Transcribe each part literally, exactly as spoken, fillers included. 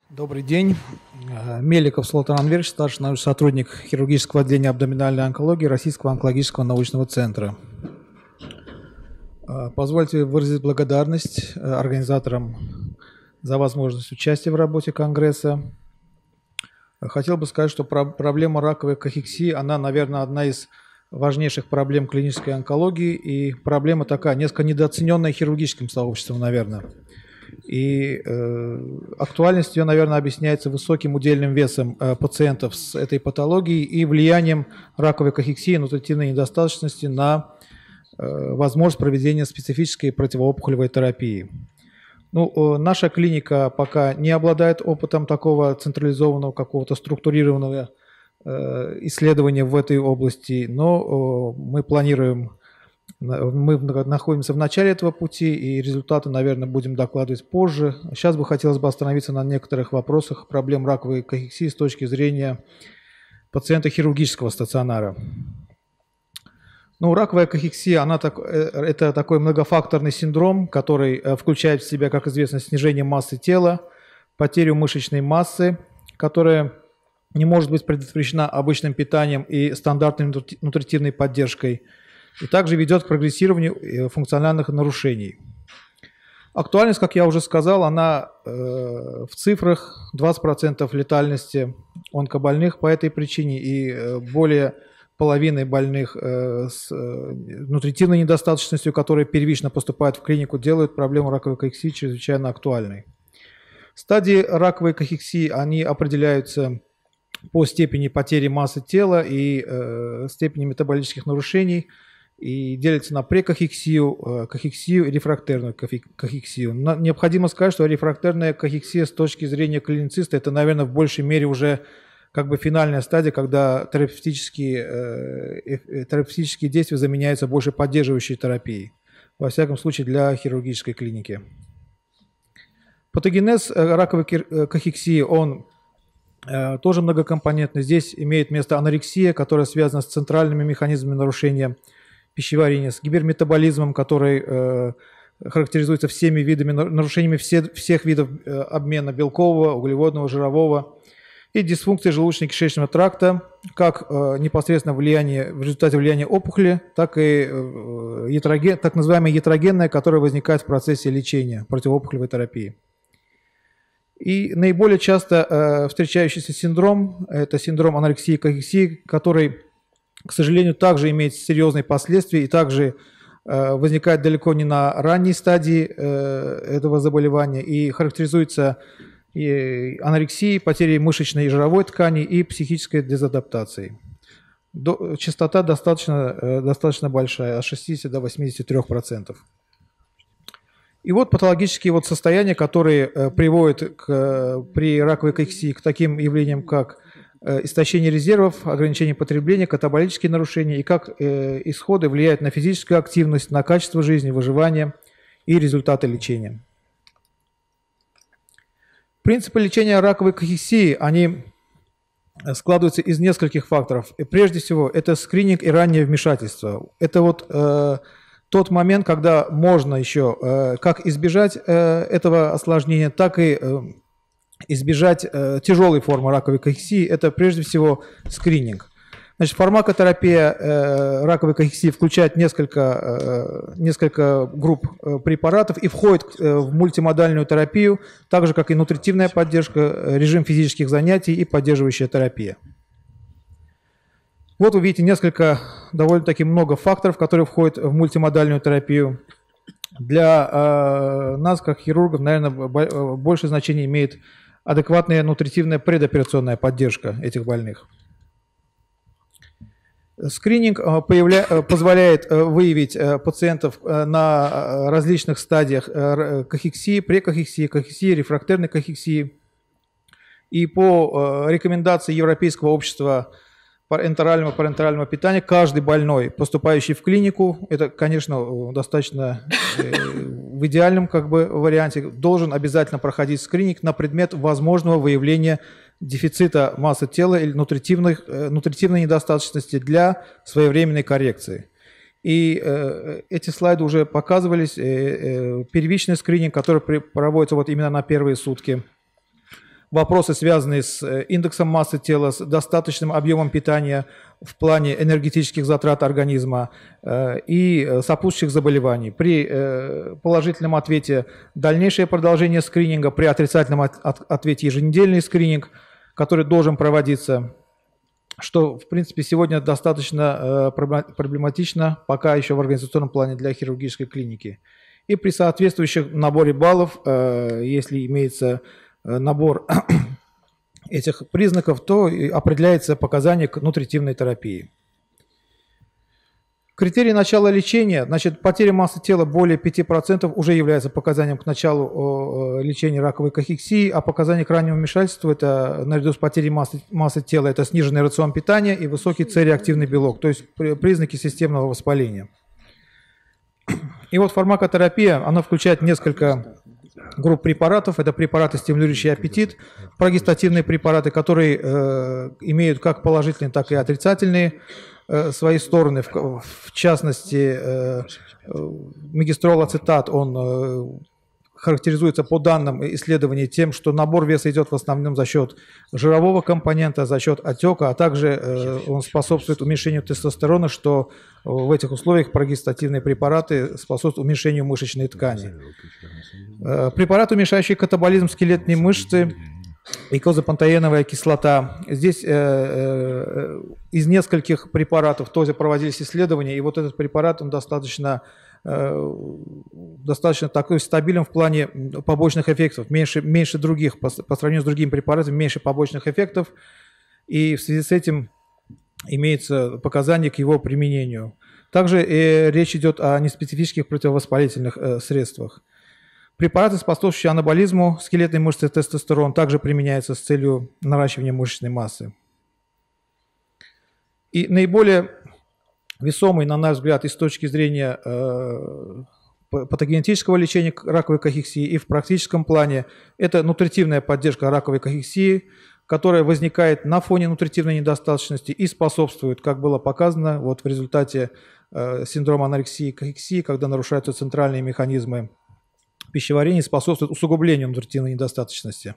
Добрый день. Меликов Султан Анверович, старший научный сотрудник хирургического отделения абдоминальной онкологии Российского онкологического научного центра. Позвольте выразить благодарность организаторам за возможность участия в работе Конгресса. Хотел бы сказать, что проблема раковой кахексии, она, наверное, одна из важнейших проблем клинической онкологии, и проблема такая, несколько недооцененная хирургическим сообществом, наверное. И э, актуальность ее, наверное, объясняется высоким удельным весом э, пациентов с этой патологией и влиянием раковой кахексии и нутритивной недостаточности на э, возможность проведения специфической противоопухолевой терапии. Ну, э, наша клиника пока не обладает опытом такого централизованного, какого-то структурированного э, исследования в этой области, но э, мы планируем. Мы находимся в начале этого пути, и результаты, наверное, будем докладывать позже. Сейчас бы хотелось бы остановиться на некоторых вопросах проблем раковой кахексии с точки зрения пациента хирургического стационара. Ну, раковая кахексия, она так, это такой многофакторный синдром, который включает в себя, как известно, снижение массы тела, потерю мышечной массы, которая не может быть предотвращена обычным питанием и стандартной нутритивной поддержкой, и также ведет к прогрессированию функциональных нарушений. Актуальность, как я уже сказал, она э, в цифрах двадцать процентов летальности онкобольных по этой причине и э, более половины больных э, с э, нутритивной недостаточностью, которые первично поступают в клинику, делают проблему раковой кахексии чрезвычайно актуальной. Стадии раковой кахексии, они определяются по степени потери массы тела и э, степени метаболических нарушений, и делится на прекахексию, кахексию и рефрактерную кахексию. Но необходимо сказать, что рефрактерная кахексия с точки зрения клинициста, это, наверное, в большей мере уже как бы финальная стадия, когда терапевтические, э, терапевтические действия заменяются больше поддерживающей терапией, во всяком случае для хирургической клиники. Патогенез раковой кахексии, он э, тоже многокомпонентный. Здесь имеет место анорексия, которая связана с центральными механизмами нарушения пищеварения, с гиперметаболизмом, который э, характеризуется всеми видами нарушениями все, всех видов э, обмена белкового, углеводного, жирового, и дисфункцией желудочно-кишечного тракта, как э, непосредственно влияние, в результате влияния опухоли, так и э, ятроген, так называемая ятрогенная, которая возникает в процессе лечения противоопухолевой терапии. И наиболее часто э, встречающийся синдром – это синдром анорексии и кахексии, который, к сожалению, также имеет серьезные последствия и также э, возникает далеко не на ранней стадии э, этого заболевания и характеризуется и анорексией, потерей мышечной и жировой ткани и психической дезадаптацией. До, частота достаточно, э, достаточно большая, от шестидесяти до восьмидесяти трёх процентов. И вот патологические вот состояния, которые э, приводят к, э, при раковой кахексии к таким явлениям, как истощение резервов, ограничение потребления, катаболические нарушения и как э, исходы влияют на физическую активность, на качество жизни, выживание и результаты лечения. Принципы лечения раковой кахексии, они складываются из нескольких факторов. И прежде всего, это скрининг и раннее вмешательство. Это вот э, тот момент, когда можно еще э, как избежать э, этого осложнения, так и э, избежать э, тяжелой формы раковой кахексии, это прежде всего скрининг. Значит, фармакотерапия э, раковой кахексии включает несколько, э, несколько групп э, препаратов и входит э, в мультимодальную терапию, так же, как и нутритивная поддержка, э, режим физических занятий и поддерживающая терапия. Вот вы видите несколько, довольно-таки много факторов, которые входят в мультимодальную терапию. Для э, нас, как хирургов, наверное, больше значения имеет адекватная нутритивная предоперационная поддержка этих больных. Скрининг появля... позволяет выявить пациентов на различных стадиях кахексии, прекахексии, кахексии, рефрактерной кахексии. И по рекомендации Европейского общества энтерального парентерального питания каждый больной, поступающий в клинику, это, конечно, достаточно в идеальном как бы варианте, должен обязательно проходить скрининг на предмет возможного выявления дефицита массы тела или нутритивной, нутритивной недостаточности для своевременной коррекции. И э, эти слайды уже показывались. Э, э, первичный скрининг, который при, проводится вот именно на первые сутки. вопросы, связанные с индексом массы тела, с достаточным объемом питания в плане энергетических затрат организма и сопутствующих заболеваний. При положительном ответе дальнейшее продолжение скрининга, при отрицательном ответе еженедельный скрининг, который должен проводиться, что, в принципе, сегодня достаточно проблематично пока еще в организационном плане для хирургической клиники. И при соответствующем наборе баллов, если имеется набор этих признаков, то определяется показание к нутритивной терапии. Критерий начала лечения, значит, потеря массы тела более пяти процентов уже является показанием к началу лечения раковой кахексии, а показание к раннему вмешательству, это наряду с потерей массы, массы тела, это сниженный рацион питания и высокий цереактивный белок, то есть признаки системного воспаления. И вот фармакотерапия, она включает несколько групп препаратов. Это препараты, стимулирующие аппетит, прогестативные препараты, которые э, имеют как положительные, так и отрицательные э, свои стороны. В, в частности, э, мегестрол ацетат, он э, характеризуется по данным исследований тем, что набор веса идет в основном за счет жирового компонента, за счет отека, а также э, он способствует уменьшению тестостерона, что в этих условиях прогестативные препараты способствуют уменьшению мышечной ткани. Э, препараты, уменьшающие катаболизм скелетной мышцы, икозапантоеновая кислота. Здесь э, э, из нескольких препаратов тоже проводились исследования, и вот этот препарат, он достаточно достаточно такой стабилен в плане побочных эффектов, меньше, меньше других, по, по сравнению с другими препаратами, меньше побочных эффектов, и в связи с этим имеется показания к его применению. Также э, речь идет о неспецифических противовоспалительных э, средствах. Препараты, способствующие анаболизму скелетной мышцы, тестостерон, также применяются с целью наращивания мышечной массы. И наиболее весомый, на наш взгляд, и с точки зрения э, патогенетического лечения раковой кахексии, и в практическом плане, это нутритивная поддержка раковой кахексии, которая возникает на фоне нутритивной недостаточности и способствует, как было показано, вот в результате э, синдрома анорексии и кахексии, когда нарушаются центральные механизмы пищеварения, способствует усугублению нутритивной недостаточности.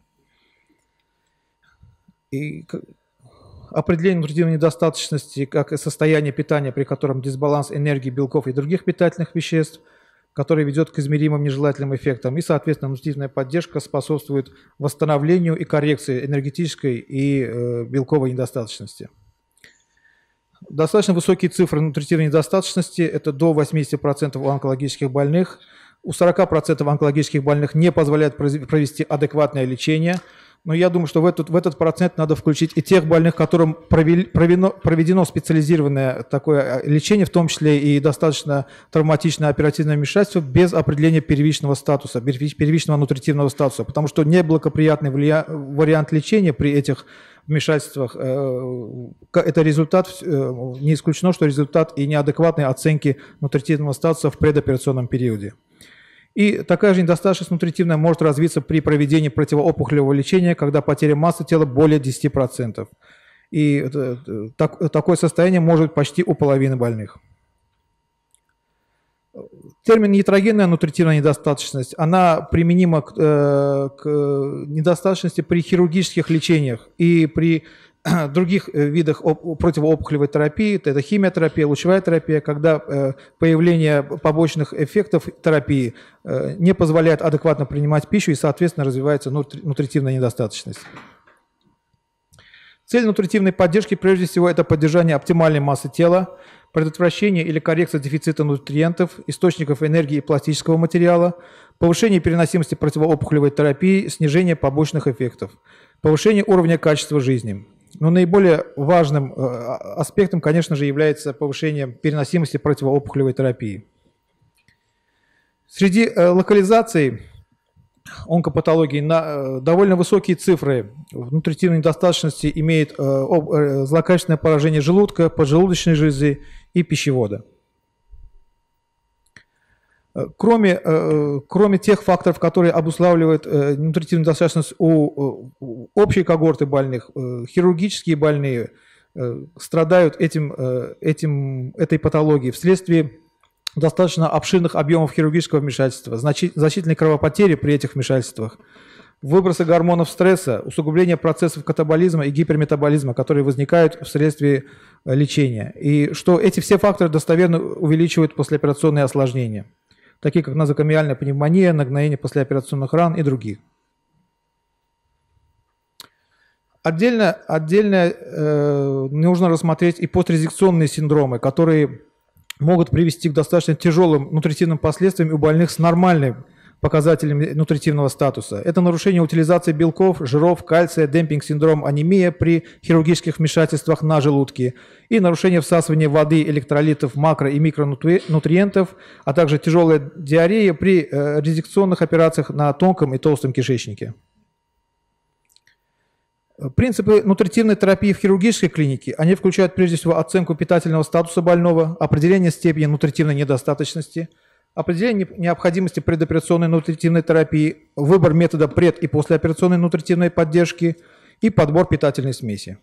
И определение нутритивной недостаточности как состояние питания, при котором дисбаланс энергии, белков и других питательных веществ, который ведет к измеримым нежелательным эффектам. И, соответственно, нутритивная поддержка способствует восстановлению и коррекции энергетической и э, белковой недостаточности. Достаточно высокие цифры нутритивной недостаточности, это до восьмидесяти процентов у онкологических больных. У сорока процентов онкологических больных не позволяет провести адекватное лечение. Но я думаю, что в этот, в этот процент надо включить и тех больных, которым провели, проведено, проведено специализированное такое лечение, в том числе и достаточно травматичное оперативное вмешательство без определения первичного статуса, первичного нутритивного статуса, потому что неблагоприятный влия... вариант лечения при этих вмешательствах, э, это результат, э, не исключено, что результат и неадекватной оценки нутритивного статуса в предоперационном периоде. И такая же недостаточность нутритивная может развиться при проведении противоопухолевого лечения, когда потеря массы тела более десяти процентов. И так, такое состояние может быть почти у половины больных. Термин «нетрогенная нутритивная недостаточность», она применима к, э, к недостаточности при хирургических лечениях и при других видах противоопухолевой терапии, это химиотерапия, лучевая терапия, когда появление побочных эффектов терапии не позволяет адекватно принимать пищу и, соответственно, развивается нутритивная недостаточность. Цель нутритивной поддержки, прежде всего, это поддержание оптимальной массы тела, предотвращение или коррекция дефицита нутриентов, источников энергии и пластического материала, повышение переносимости противоопухолевой терапии, снижение побочных эффектов, повышение уровня качества жизни. Но наиболее важным аспектом, конечно же, является повышение переносимости противоопухолевой терапии. Среди локализаций онкопатологии на довольно высокие цифры нутритивной недостаточности имеет злокачественное поражение желудка, поджелудочной железы и пищевода. Кроме, кроме тех факторов, которые обуславливают нутритивную недостаточность у общей когорты больных, хирургические больные страдают этим, этим, этой патологией вследствие достаточно обширных объемов хирургического вмешательства, значительной кровопотери при этих вмешательствах, выбросы гормонов стресса, усугубление процессов катаболизма и гиперметаболизма, которые возникают вследствие лечения. И что эти все факторы достоверно увеличивают послеоперационные осложнения, такие как нозокомиальная пневмония, нагноение послеоперационных ран и других. Отдельно, отдельно э, нужно рассмотреть и пострезекционные синдромы, которые могут привести к достаточно тяжелым нутритивным последствиям у больных с нормальным показателями нутритивного статуса. Это нарушение утилизации белков, жиров, кальция, демпинг-синдром, анемия при хирургических вмешательствах на желудке и нарушение всасывания воды, электролитов, макро- и микронутриентов, а также тяжелая диарея при э, резекционных операциях на тонком и толстом кишечнике. Принципы нутритивной терапии в хирургической клинике, они включают прежде всего оценку питательного статуса больного, определение степени нутритивной недостаточности, определение необходимости предоперационной нутритивной терапии, выбор метода пред- и послеоперационной нутритивной поддержки и подбор питательной смеси.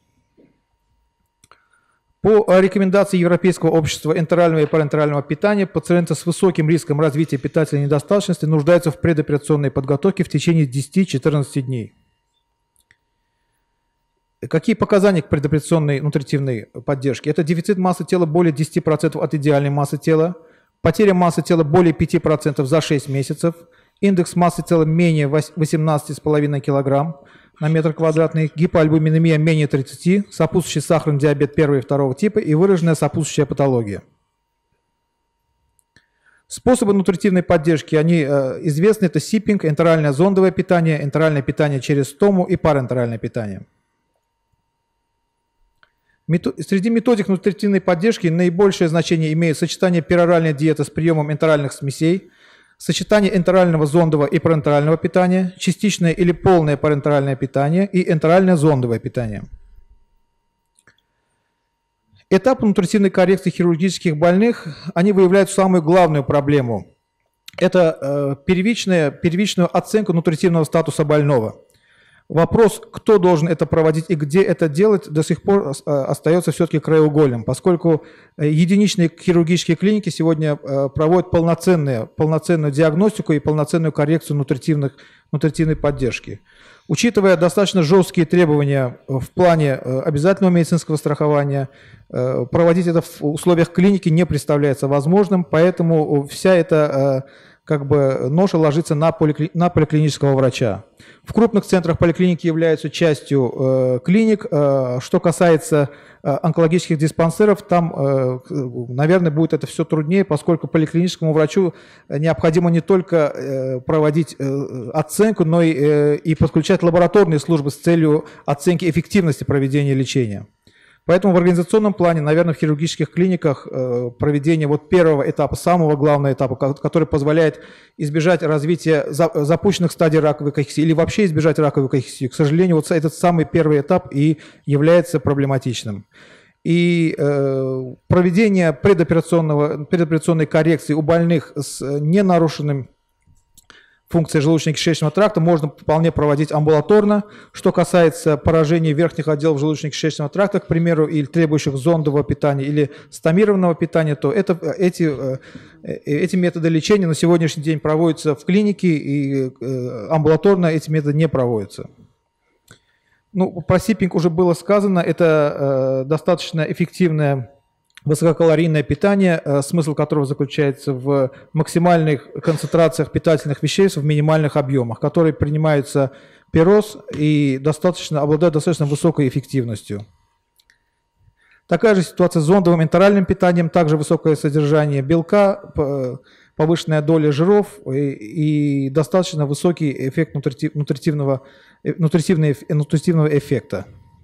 По рекомендации Европейского общества энтерального и парентерального питания, пациенты с высоким риском развития питательной недостаточности нуждаются в предоперационной подготовке в течение десяти-четырнадцати дней. Какие показания к предоперационной нутритивной поддержке? Это дефицит массы тела более десяти процентов от идеальной массы тела, потеря массы тела более пяти процентов за шесть месяцев, индекс массы тела менее восемнадцати с половиной килограмм на метр квадратный, гипоальбуминемия менее тридцати, сопутствующий сахарный диабет первого и второго типа и выраженная сопутствующая патология. Способы нутритивной поддержки, они э, известны, это сиппинг, энтеральное зондовое питание, энтеральное питание через стому и парентеральное питание. Среди методик нутритивной поддержки наибольшее значение имеет сочетание пероральной диеты с приемом энтеральных смесей, сочетание энтерального зондового и парентерального питания, частичное или полное парентеральное питание и энтеральное зондовое питание. Этапы нутритивной коррекции хирургических больных, они выявляют самую главную проблему. Это э, первичная, первичную оценку нутритивного статуса больного. Вопрос, кто должен это проводить и где это делать, до сих пор остается все-таки краеугольным, поскольку единичные хирургические клиники сегодня проводят полноценную, полноценную диагностику и полноценную коррекцию нутритивных, нутритивной поддержки. Учитывая достаточно жесткие требования в плане обязательного медицинского страхования, проводить это в условиях клиники не представляется возможным, поэтому вся эта как бы ноша ложится на, поликли... на поликлинического врача. В крупных центрах поликлиники являются частью э, клиник. Э, что касается э, онкологических диспансеров, там, э, наверное, будет это все труднее, поскольку поликлиническому врачу необходимо не только э, проводить э, оценку, но и, э, и подключать лабораторные службы с целью оценки эффективности проведения лечения. Поэтому в организационном плане, наверное, в хирургических клиниках э, проведение вот первого этапа, самого главного этапа, который позволяет избежать развития за, запущенных стадий раковой кахексии или вообще избежать раковой кахексии, к сожалению, вот этот самый первый этап и является проблематичным. И э, проведение предоперационного, предоперационной коррекции у больных с ненарушенным функции желудочно-кишечного тракта можно вполне проводить амбулаторно. Что касается поражения верхних отделов желудочно-кишечного тракта, к примеру, или требующих зондового питания или стомированного питания, то это, эти, эти методы лечения на сегодняшний день проводятся в клинике, и амбулаторно эти методы не проводятся. Ну, про сиппинг уже было сказано, это достаточно эффективная высококалорийное питание, смысл которого заключается в максимальных концентрациях питательных веществ в минимальных объемах, которые принимаются пероз и достаточно, обладают достаточно высокой эффективностью. Такая же ситуация с зондовым энтеральным питанием, также высокое содержание белка, повышенная доля жиров и, и достаточно высокий эффект нутритивного, нутритивного, нутритивного эффекта.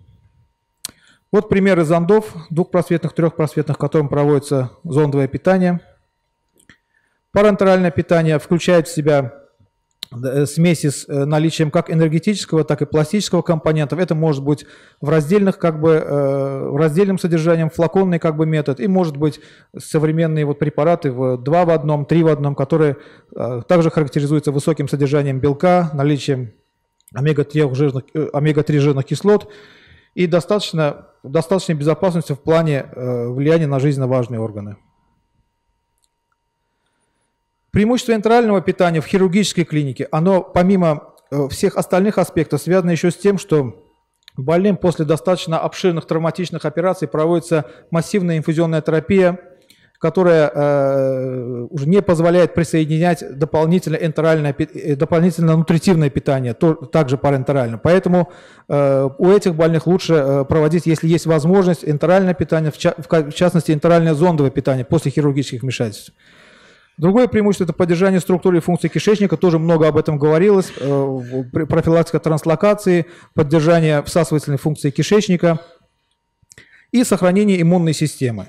Вот примеры зондов, двухпросветных, трехпросветных, которым проводится зондовое питание. Парентеральное питание включает в себя смеси с наличием как энергетического, так и пластического компонентов. Это может быть в раздельных, как бы, в раздельном содержанием, флаконный как бы метод, и может быть современные вот препараты в два в одном, три в одном, которые также характеризуются высоким содержанием белка, наличием омега три жирных, омега три жирных кислот и достаточно, достаточной безопасностью в плане э, влияния на жизненно важные органы. Преимущество энтерального питания в хирургической клинике, оно помимо всех остальных аспектов связано еще с тем, что больным после достаточно обширных травматичных операций проводится массивная инфузионная терапия, которая э, уже не позволяет присоединять дополнительно энтеральное, дополнительно нутритивное питание, то, также парентерально. Поэтому э, у этих больных лучше э, проводить, если есть возможность, энтеральное питание, в, ча в частности энтеральное зондовое питание после хирургических вмешательств. Другое преимущество – это поддержание структуры и функций кишечника, тоже много об этом говорилось, э, профилактика транслокации, поддержание всасывательной функции кишечника и сохранение иммунной системы.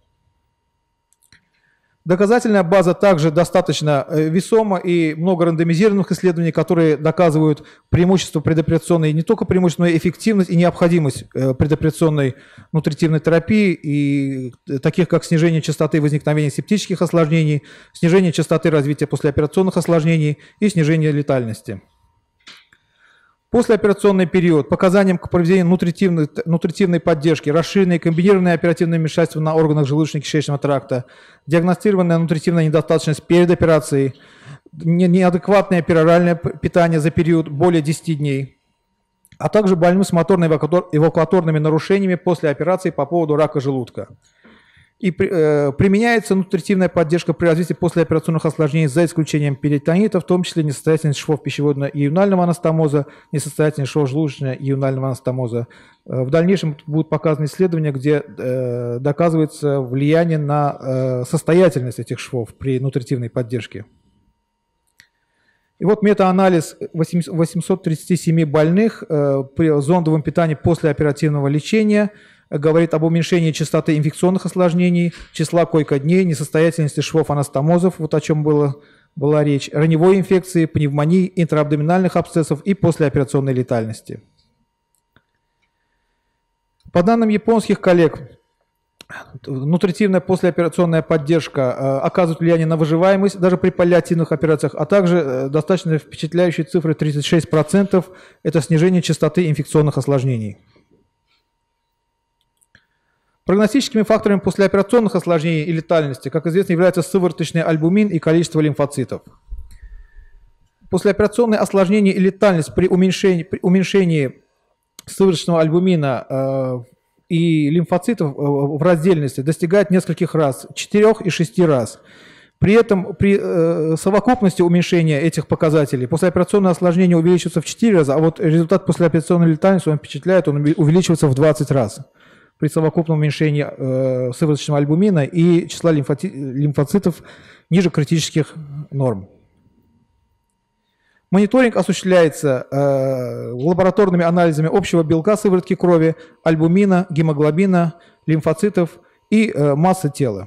Доказательная база также достаточно весома и много рандомизированных исследований, которые доказывают преимущество предоперационной, не только преимущество, но и эффективность и необходимость предоперационной нутритивной терапии, и таких как снижение частоты возникновения септических осложнений, снижение частоты развития послеоперационных осложнений и снижение летальности. Послеоперационный период, показаниям к проведению нутритивной, нутритивной поддержки, расширенные комбинированные оперативные вмешательства на органах желудочно-кишечного тракта, диагностированная нутритивная недостаточность перед операцией, неадекватное пероральное питание за период более десяти дней, а также больным с моторно-эвакуаторными нарушениями после операции по поводу рака желудка. И э, применяется нутритивная поддержка при развитии послеоперационных осложнений за исключением перитонита, в том числе несостоятельность швов пищеводно-июнального анастомоза, несостоятельность швов желудочно-июнального анастомоза. Э, в дальнейшем будут показаны исследования, где э, доказывается влияние на э, состоятельность этих швов при нутритивной поддержке. И вот метаанализ восьмисот тридцати семи больных э, при зондовом питании после оперативного лечения говорит об уменьшении частоты инфекционных осложнений, числа койко-дней, несостоятельности швов анастомозов, вот о чем было, была речь, раневой инфекции, пневмонии, интраабдоминальных абсцессов и послеоперационной летальности. По данным японских коллег, нутритивная послеоперационная поддержка э, оказывает влияние на выживаемость даже при паллиативных операциях, а также э, достаточно впечатляющие цифры тридцать шесть процентов – это снижение частоты инфекционных осложнений. Прогностическими факторами послеоперационных осложнений и летальности, как известно, являются сывороточный альбумин и количество лимфоцитов. Послеоперационные осложнения и летальность при уменьшении, при уменьшении сывороточного альбумина э, и лимфоцитов э, в раздельности достигает нескольких раз, четырёх и шести раз. При этом при э, совокупности уменьшения этих показателей послеоперационное осложнение увеличивается в четыре раза, а вот результат послеоперационной летальности он впечатляет, он увеличивается в двадцать раз. При совокупном уменьшении э, сывороточного альбумина и числа лимфоци лимфоцитов ниже критических норм. Мониторинг осуществляется э, лабораторными анализами общего белка сыворотки крови, альбумина, гемоглобина, лимфоцитов и э, массы тела.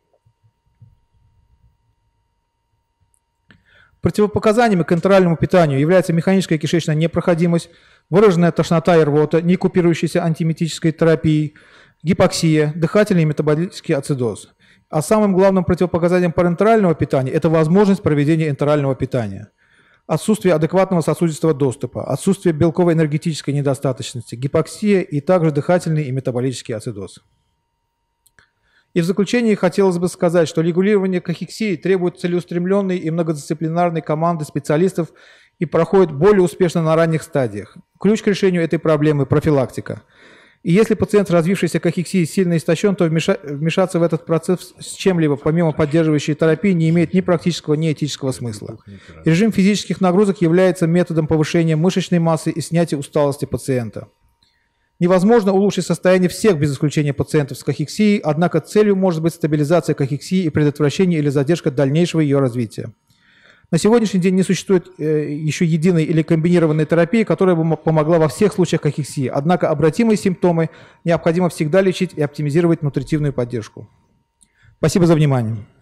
Противопоказаниями к энтеральному питанию является механическая кишечная непроходимость, выраженная тошнота и рвота, не купирующаяся антиметической терапией, гипоксия, дыхательный и метаболический ацидоз. А самым главным противопоказанием парентерального питания – это возможность проведения энтерального питания. Отсутствие адекватного сосудистого доступа, отсутствие белковой энергетической недостаточности, гипоксия и также дыхательный и метаболический ацидоз. И в заключение хотелось бы сказать, что регулирование кахексии требует целеустремленной и многодисциплинарной команды специалистов и проходит более успешно на ранних стадиях. Ключ к решению этой проблемы – профилактика. И если пациент с развившейся кахексией сильно истощен, то вмешаться в этот процесс с чем-либо, помимо поддерживающей терапии, не имеет ни практического, ни этического смысла. Режим физических нагрузок является методом повышения мышечной массы и снятия усталости пациента. Невозможно улучшить состояние всех без исключения пациентов с кахексией, однако целью может быть стабилизация кахексии и предотвращение или задержка дальнейшего ее развития. На сегодняшний день не существует э, еще единой или комбинированной терапии, которая бы помогла во всех случаях кахексии, однако обратимые симптомы необходимо всегда лечить и оптимизировать нутритивную поддержку. Спасибо за внимание.